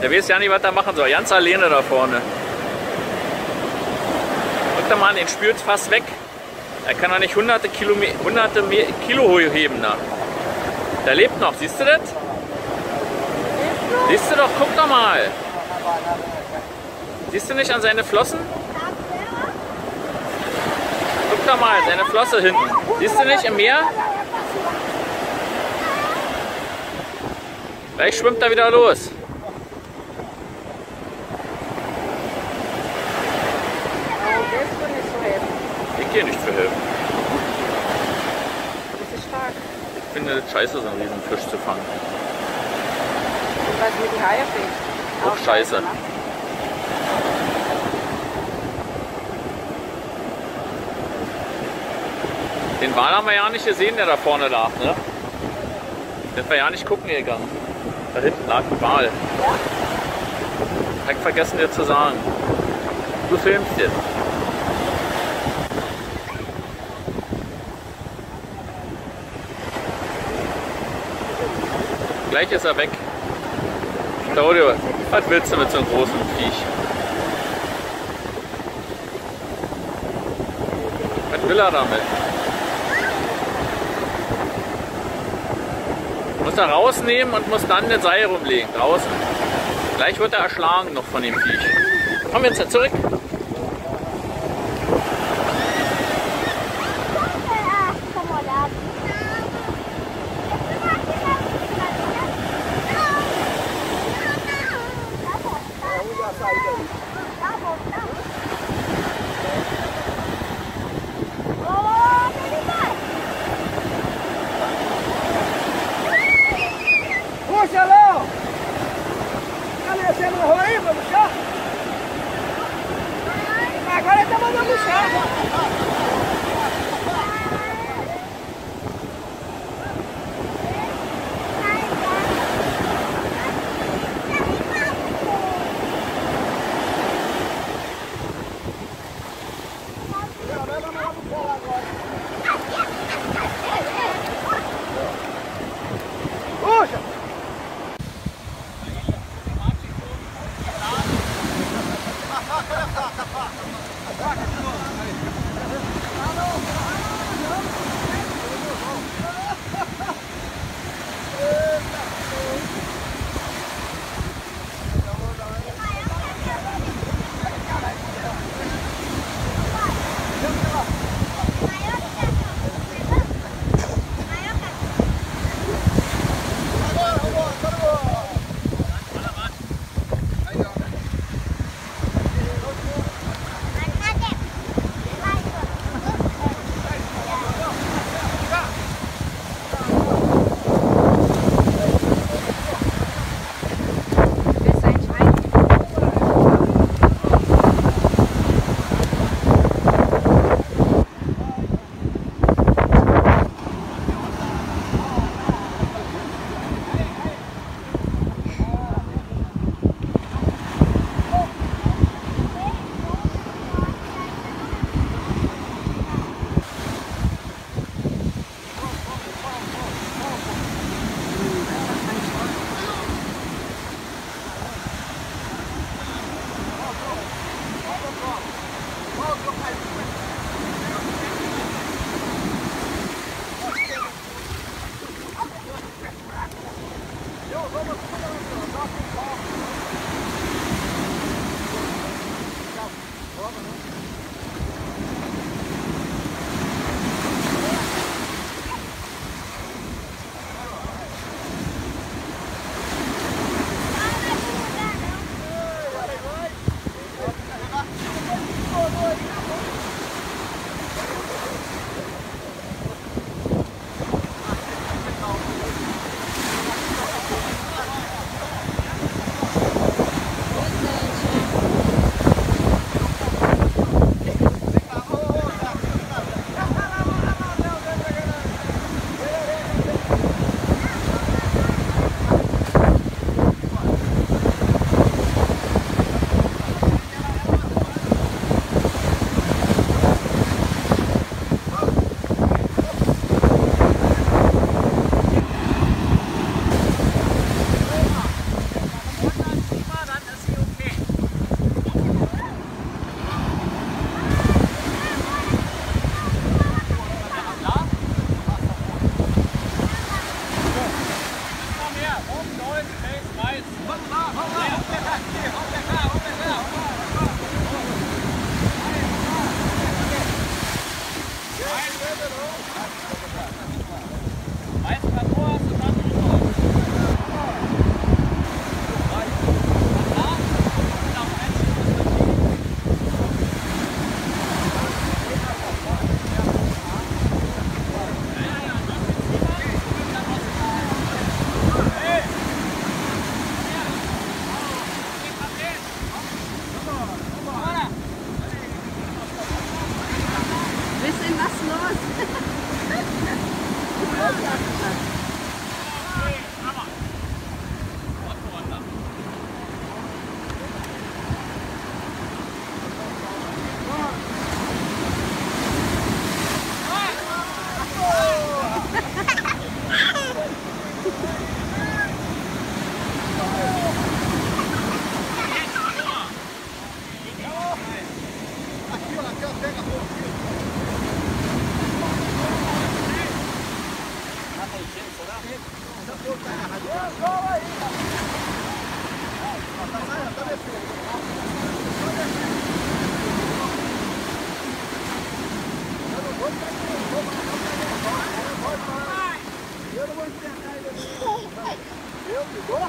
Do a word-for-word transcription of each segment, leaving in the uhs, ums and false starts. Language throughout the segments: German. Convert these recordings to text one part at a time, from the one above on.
Der weiß ja nicht, was er machen soll. Ganz alleine da vorne. Guck da mal an, den spürt fast weg. Er kann doch nicht hunderte Kilo, hunderte Kilo heben da. Der lebt noch, siehst du das? Siehst du doch, guck doch mal. Siehst du nicht an seine Flossen? Guck doch mal, seine Flosse hinten. Siehst du nicht im Meer? Gleich schwimmt er wieder los. Ich gehe nicht für helfen. Das ist stark. Ich finde das scheiße, so einen riesen Fisch zu fangen. Was mit die Haie fängt. Auch scheiße. Den Wal haben wir ja nicht gesehen, der da vorne lag, ne? Sind wir ja nicht gucken gegangen. Da hinten lag ein Wal. Hab ich vergessen dir zu sagen. Du filmst jetzt. Gleich ist er weg. Claudio, was willst du mit so einem großen Viech? Was will er damit? Muss er rausnehmen und muss dann das Seil rumlegen, draußen. Gleich wird er erschlagen noch von dem Viech. Kommen wir jetzt zurück. Puxa, Léo! Cadê? Você amarrou aí pra puxar? Agora ele tá mandando puxar. Puxa! vamos lá, vamos pegar aqui, vamos pegar, vamos pegar, vamos lá. Mais pra costa, tá de novo. Bisschen was los. Aqui, ó, aqui, ó, pega a boca aqui. Essa boca tá errada. Gol aí! Ó, tá saindo, tá descendo. Tá descendo. Eu não vou ficar aqui, eu vou parar. Eu não vou enxergar ele. Eu ligou?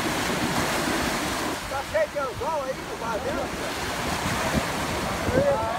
Tá cheio de anzol aí, tu vai vendo?